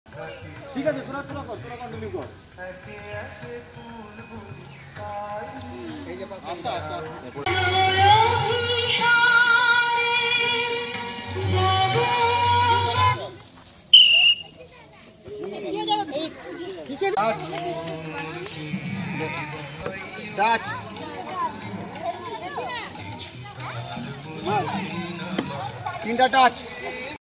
ঠিক আছে, তোরা তোরা কর, তোরা কন্টিনিউ কর। এই যে আচ্ছা আচ্ছা টাচ তিনটা টাচ